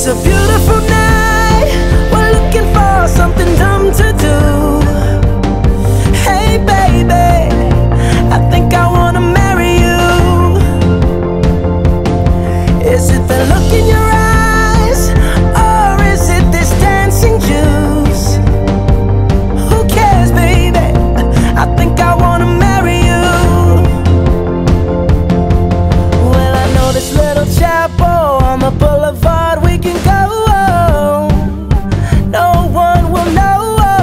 a beautiful night. We're looking for something dumb to do. Hey baby, I think I wanna marry you. Is it the look in your eyes, or is it this dancing juice? Who cares, baby? I think I wanna marry you. Well, I know this little chapel on the boulevard we can go. No one will know.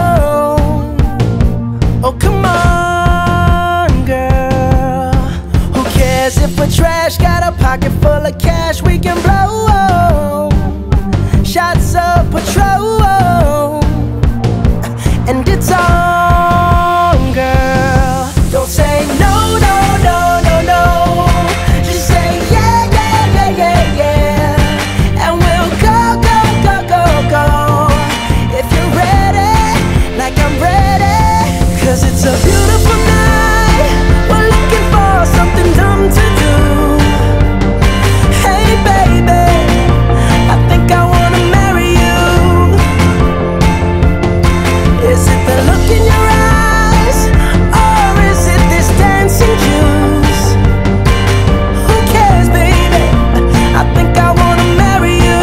Oh, come on, girl. Who cares if we're trash? Got a pocket full of cash we can blow. Shots of Patrol, and it's on, girl. Don't say no, no, no, no, no. Just say yeah, yeah, yeah, yeah, yeah. And we'll go, go, go, go, go. If you're ready, like I'm ready. 'Cause it's a beautiful night. We're looking for something dumb to do. Hey baby, I think I wanna marry you. Is it the look in your eyes, or is it this dancing juice? Who cares, baby? I think I wanna marry you.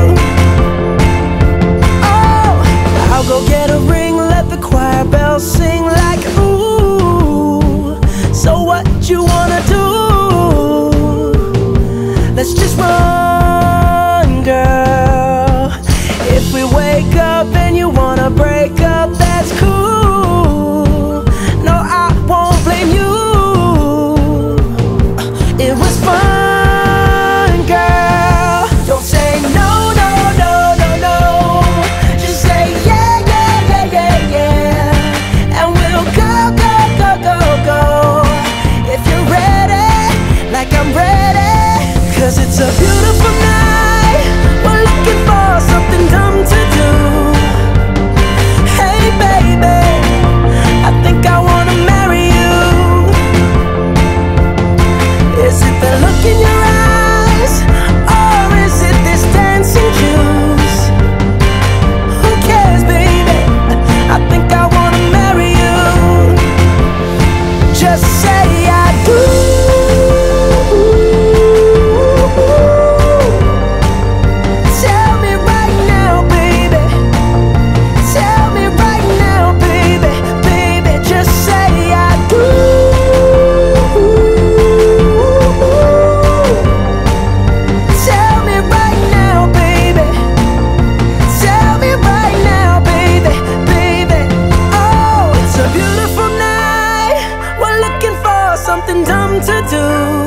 Oh, I'll go get a ring, let the choir bells sing like ooh. So what you wanna do? Let's just run, girl. If we wake up and you wanna break up, that's cool. No, I won't blame you. It was fun, girl. Don't say no, no, no, no, no. Just say yeah, yeah, yeah, yeah, yeah. And we'll go, go, go, go, go. If you're ready, like I'm ready. 'Cause it's a beautiful night. We're looking for something dumb to do. Hey baby, I think I wanna marry you. Is it the look in your eyes, or is it this dancing juice? Who cares, baby? I think I wanna marry you. Just say I do. Tell me right now, baby. Tell me right now, baby. Baby, just say I do. Tell me right now, baby. Tell me right now, baby. Baby, oh, it's a beautiful night. We're looking for something dumb to do.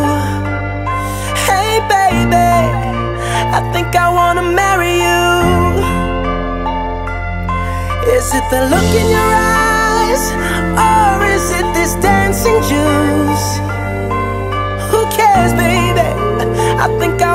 Hey baby, I think I wanna marry you. Is it the look in your eyes, or is it this dancing juice? Who cares, baby? I think I